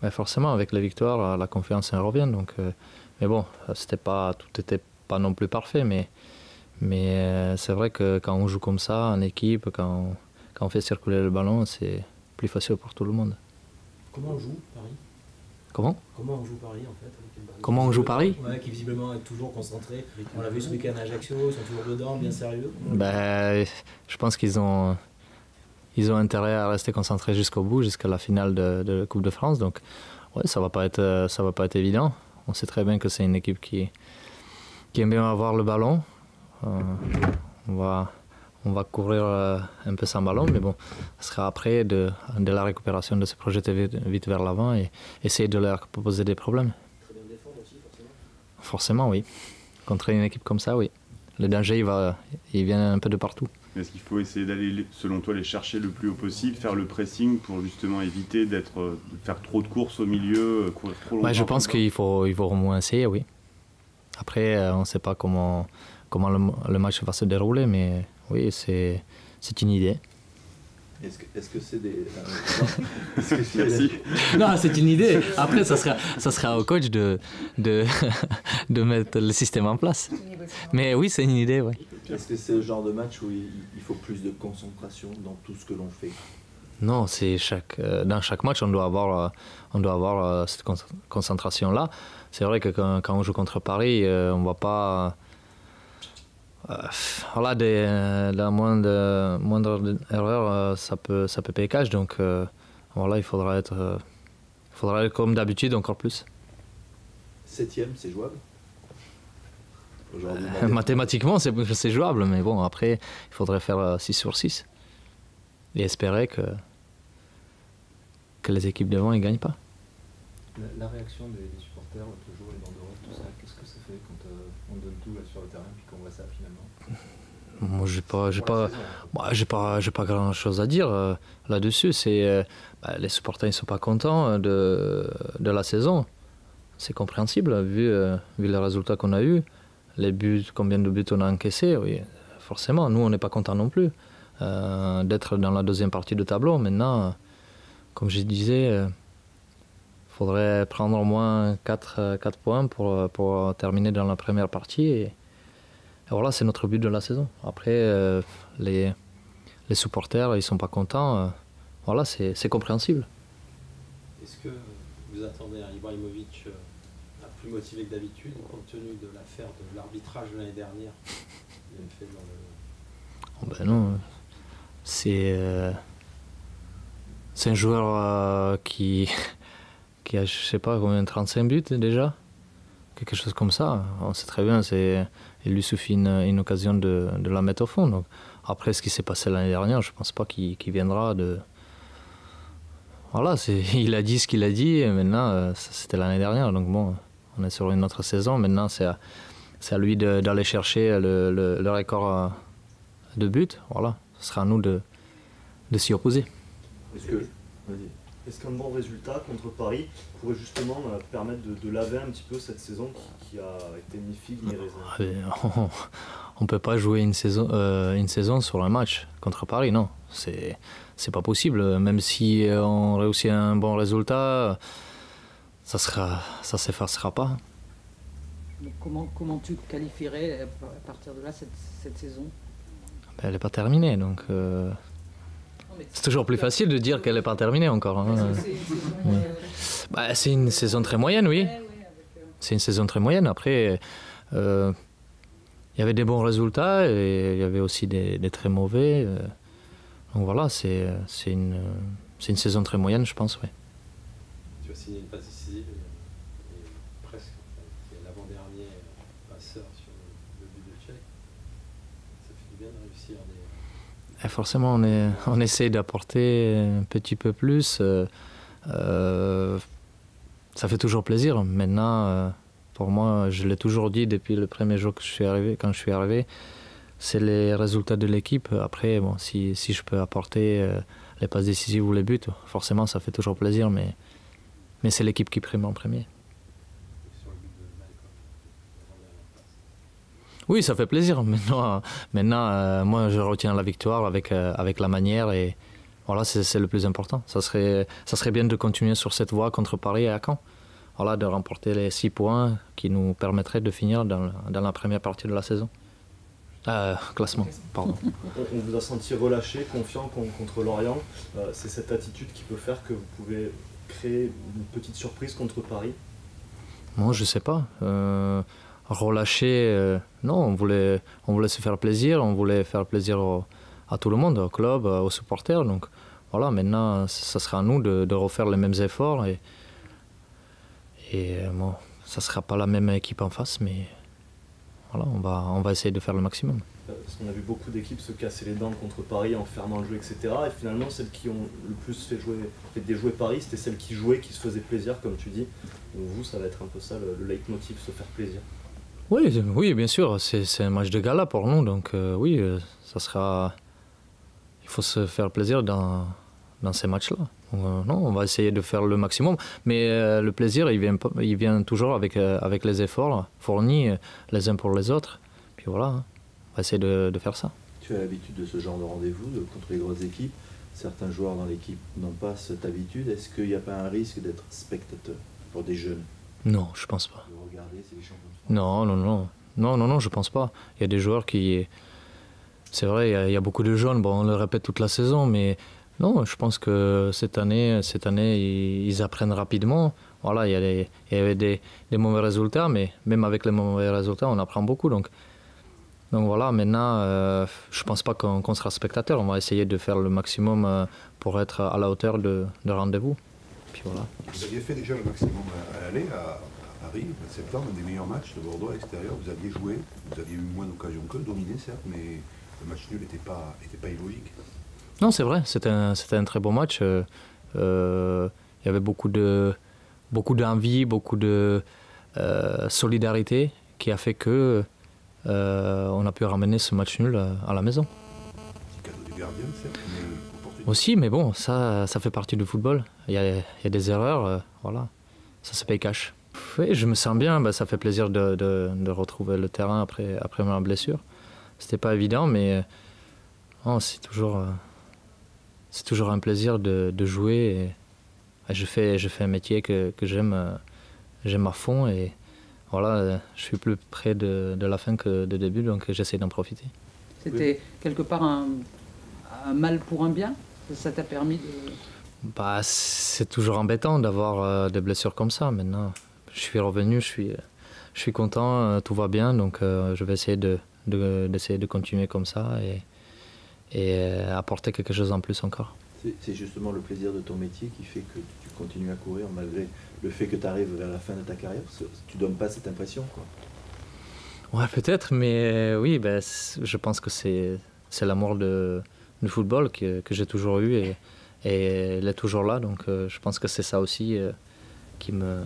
Ouais, forcément, avec la victoire, la confiance elle revient. Donc, mais bon, tout n'était pas non plus parfait. Mais c'est vrai que quand on joue comme ça, en équipe, quand on fait circuler le ballon, c'est plus facile pour tout le monde. Comment on joue Paris? Comment on joue Paris en fait? Comment on joue Paris? Ouais, qui visiblement est toujours concentré. On l'a vu ce week-end à Ajaccio, ils sont toujours dedans, bien sérieux. Je pense qu'ils ont intérêt à rester concentrés jusqu'au bout, jusqu'à la finale de la Coupe de France. Donc, ouais, ça va pas être évident. On sait très bien que c'est une équipe qui aime bien avoir le ballon. On va courir un peu sans ballon, mais bon, ce sera après de la récupération de se projeter vite vers l'avant et essayer de leur proposer des problèmes. Très bien défendre aussi, forcément. Forcément, oui. Contre une équipe comme ça, oui. Le danger, il vient un peu de partout. Est-ce qu'il faut essayer d'aller, selon toi, les chercher le plus haut possible, faire le pressing pour justement éviter de faire trop de courses au milieu, courir trop longtemps? Ouais, je pense qu'il faut au moins essayer, oui. Après, on ne sait pas comment le match va se dérouler, mais oui, c'est une idée. Est-ce que c'est des... Merci. Non, c'est une idée. Après, ça sera au coach de mettre le système en place. Mais oui, c'est une idée, oui. Est-ce que c'est le genre de match où il faut plus de concentration dans tout ce que l'on fait? Non, dans chaque match, on doit avoir cette concentration-là. C'est vrai que quand on joue contre Paris, on ne va pas... la moindre erreur, ça peut payer cash. Donc voilà, il faudra être comme d'habitude, encore plus. 7e, c'est jouable? Mathématiquement, c'est jouable, mais bon, après, il faudrait faire 6 sur 6 et espérer que les équipes devant ne gagnent pas. La réaction des supporters, l'autre jour, les banderoles, tout ça, qu'est-ce que ça fait quand on donne tout là, sur le terrain puis qu'on voit ça finalement? Moi, j'ai pas grand chose à dire là-dessus. Les supporters ne sont pas contents de la saison. C'est compréhensible vu les résultats qu'on a eus, les buts, combien de buts on a encaissés. Oui, forcément, nous on n'est pas contents non plus d'être dans la deuxième partie du tableau. Maintenant, comme je disais, il faudrait prendre au moins 4 points pour terminer dans la première partie. Et voilà, c'est notre but de la saison. Après, les supporters, ils ne sont pas contents. Voilà, c'est compréhensible. Est-ce que vous attendez un Ibrahimovic plus motivé que d'habitude, compte tenu de l'affaire de l'arbitrage de l'année dernière? Il a fait dans le... Non, c'est un joueur qui a, je sais pas combien, 35 buts déjà, quelque chose comme ça. On sait très bien, il lui suffit une occasion de la mettre au fond. Donc, après ce qui s'est passé l'année dernière, je pense pas qu'il viendra de... Voilà, il a dit ce qu'il a dit, et maintenant, c'était l'année dernière, donc bon, on est sur une autre saison. Maintenant, c'est à lui d'aller chercher le record de buts. Voilà, ce sera à nous de s'y opposer. Est-ce qu'un bon résultat contre Paris pourrait justement permettre de laver un petit peu cette saison qui a été ni figue ni raisin? On ne peut pas jouer une saison sur un match contre Paris, non. C'est pas possible. Même si on réussit un bon résultat, ça s'effacera pas. Mais comment tu qualifierais à partir de là cette saison? Elle n'est pas terminée, donc... C'est toujours plus facile de dire qu'elle n'est pas terminée encore. Hein. C'est une saison très moyenne, oui. C'est une saison très moyenne. Après, il y avait des bons résultats et il y avait aussi des très mauvais. Donc voilà, c'est une saison très moyenne, je pense, oui. Tu as signé une passe décisive et presque, c'est l'avant-dernier passeur sur le but de Tchèque. Ça fait du bien de réussir des... Et forcément, on essaie d'apporter un petit peu plus. Ça fait toujours plaisir. Maintenant, pour moi, je l'ai toujours dit depuis le premier jour quand je suis arrivé, c'est les résultats de l'équipe. Après, bon, si je peux apporter les passes décisives ou les buts, forcément, ça fait toujours plaisir, mais c'est l'équipe qui prime en premier. Oui, ça fait plaisir. Maintenant, moi, je retiens la victoire avec la manière et Voilà, c'est le plus important. Ça serait bien de continuer sur cette voie contre Paris et à Caen. Voilà, de remporter les 6 points qui nous permettraient de finir dans la première partie de la saison. Classement, pardon. On vous a senti relâché, confiant contre Lorient. C'est cette attitude qui peut faire que vous pouvez créer une petite surprise contre Paris? Moi, je sais pas. Relâché, non, on voulait se faire plaisir, on voulait faire plaisir à tout le monde, au club, aux supporters. Donc voilà, maintenant, ça sera à nous de refaire les mêmes efforts. Et bon, ça ne sera pas la même équipe en face, mais voilà, on va essayer de faire le maximum. Parce qu'on a vu beaucoup d'équipes se casser les dents contre Paris en fermant le jeu, etc. Et finalement, celles qui ont le plus fait déjouer Paris, c'était celles qui jouaient, qui se faisaient plaisir, comme tu dis. Donc vous, ça va être un peu ça le leitmotiv, se faire plaisir. Oui, bien sûr, c'est un match de gala pour nous, donc oui, ça sera... Il faut se faire plaisir dans ces matchs-là. Non, on va essayer de faire le maximum, mais le plaisir, il vient toujours avec les efforts fournis les uns pour les autres. Puis voilà, hein, on va essayer de faire ça. Tu as l'habitude de ce genre de rendez-vous contre les grosses équipes. Certains joueurs dans l'équipe n'ont pas cette habitude. Est-ce qu'il n'y a pas un risque d'être spectateur pour des jeunes? Non, je pense pas. De regarder, c'est les champions de France. Non, je pense pas. Il y a des joueurs qui... C'est vrai, il y a beaucoup de jeunes, bon, on le répète toute la saison, mais non, je pense que cette année, ils apprennent rapidement. Voilà, il y avait des mauvais résultats, mais même avec les mauvais résultats, on apprend beaucoup. Donc voilà, maintenant, je pense pas qu'on sera spectateur. On va essayer de faire le maximum pour être à la hauteur de rendez-vous. Puis voilà. Vous aviez fait déjà le maximum à l'aller à Paris, au mois de septembre, un des meilleurs matchs de Bordeaux à l'extérieur. Vous aviez joué, vous aviez eu moins d'occasions que dominé, certes, mais le match nul n'était pas illogique. Non, c'est vrai, c'était un très beau match. Il y avait beaucoup d'envie, beaucoup de solidarité qui a fait que on a pu ramener ce match nul à la maison. Petit cadeau du gardien, certes, mais opportunité. Aussi, mais bon, ça fait partie du football. Il y a des erreurs, voilà, ça se paye cash. Oui, je me sens bien, ça fait plaisir de retrouver le terrain après ma blessure. C'était pas évident, mais c'est toujours un plaisir de jouer. Et je fais un métier que j'aime à fond. Et voilà, je suis plus près de la fin que de début, donc j'essaie d'en profiter. C'était quelque part un mal pour un bien? Ça t'a permis de... C'est toujours embêtant d'avoir des blessures comme ça. Maintenant, je suis revenu, je suis content, tout va bien, donc je vais essayer d'essayer de continuer comme ça et apporter quelque chose en plus encore. C'est justement le plaisir de ton métier qui fait que tu continues à courir malgré le fait que tu arrives vers la fin de ta carrière. Tu donnes pas cette impression, quoi. Ouais, peut-être, mais oui, je pense que c'est l'amour du football que j'ai toujours eu et elle est toujours là, donc je pense que c'est ça aussi qui me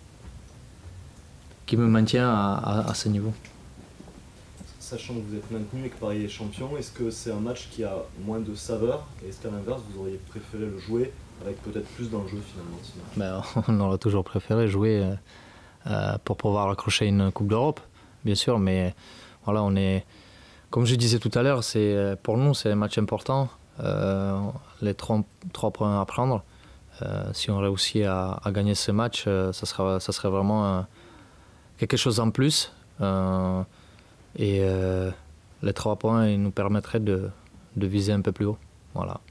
maintient à ce niveau. Sachant que vous êtes maintenu et que Paris est champion, est-ce que c'est un match qui a moins de saveur? Et est-ce qu'à l'inverse, vous auriez préféré le jouer avec peut-être plus d'enjeux finalement? On aurait toujours préféré jouer pour pouvoir accrocher une Coupe d'Europe, bien sûr, mais voilà, comme je disais tout à l'heure, pour nous c'est un match important, les 3 points à prendre. Si on réussit à gagner ce match, ça serait vraiment quelque chose en plus. Et les 3 points ils nous permettraient de viser un peu plus haut. Voilà.